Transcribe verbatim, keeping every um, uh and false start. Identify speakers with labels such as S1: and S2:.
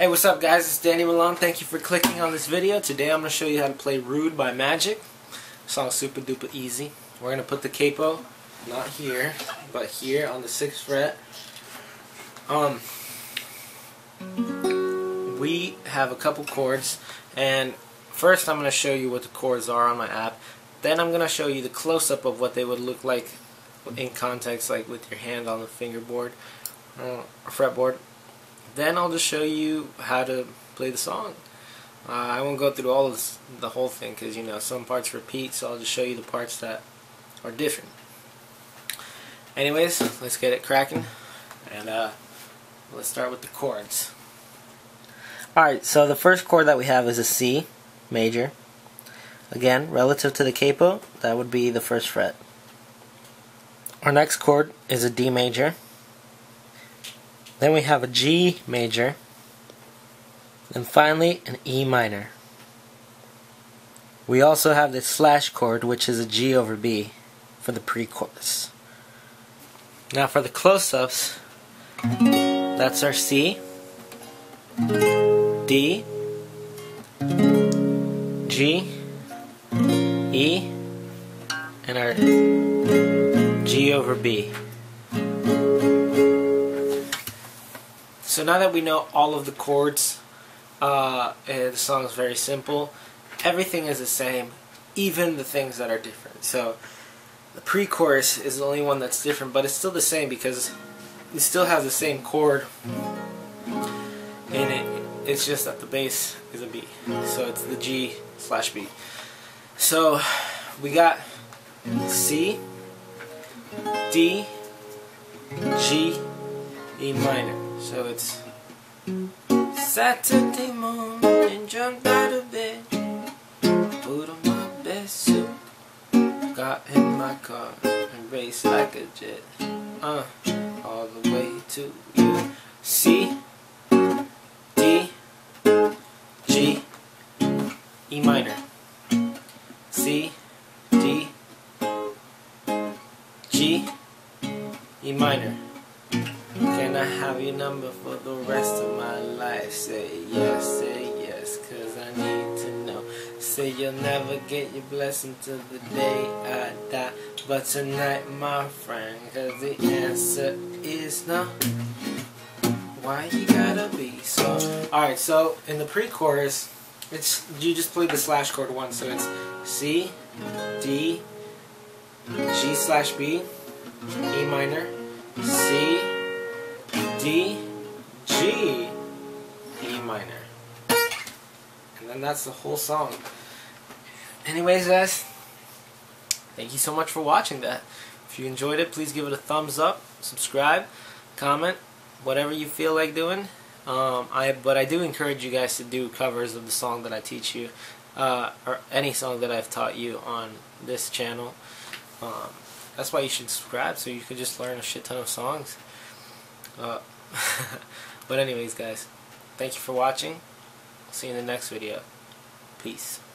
S1: Hey, what's up guys? It's Danny Malone. Thank you for clicking on this video. Today I'm going to show you how to play Rude by Magic. Song's super duper easy. We're going to put the capo, not here, but here on the sixth fret. Um, we have a couple chords, and first I'm going to show you what the chords are on my app. Then I'm going to show you the close-up of what they would look like in context, like with your hand on the fingerboard uh, or fretboard. Then I'll just show you how to play the song. Uh, I won't go through all of this, the whole thing, because you know some parts repeat, so I'll just show you the parts that are different. Anyways, let's get it cracking, and uh, let's start with the chords. Alright, so the first chord that we have is a C major. Again, relative to the capo, that would be the first fret. Our next chord is a D major. Then we have a G major. And finally, an E minor. We also have this slash chord, which is a G over B for the pre-chorus. Now for the close-ups, that's our C, D, G, E, and our G over B. So now that we know all of the chords, uh, the song is very simple. Everything is the same, even the things that are different. So the pre-chorus is the only one that's different, but it's still the same because it still has the same chord in it. It's just that the bass is a B, so it's the G slash B. So we got C, D, G, E minor. So it's Saturday morning, jumped out of bed, put on my best suit, got in my car and raced like a jet, uh, all the way to you. C, D, G, E minor. C, D, G, E minor. Can I have your number for the rest of my life? Say yes, say yes, cause I need to know. Say you'll never get your blessing till the day I die, but tonight, my friend, cause the answer is no. Why you gotta be so? Alright, so in the pre-chorus, it's you just play the slash chord once, so it's C, D, G slash B, E minor, C, D, G, E minor. And then that's the whole song. Anyways guys, thank you so much for watching that. If you enjoyed it, please give it a thumbs up, subscribe, comment, whatever you feel like doing. Um, I But I do encourage you guys to do covers of the song that I teach you, uh, or any song that I've taught you on this channel. Um, that's why you should subscribe, so you can just learn a shit ton of songs. Uh, but anyways guys, thank you for watching. See you in the next video. Peace.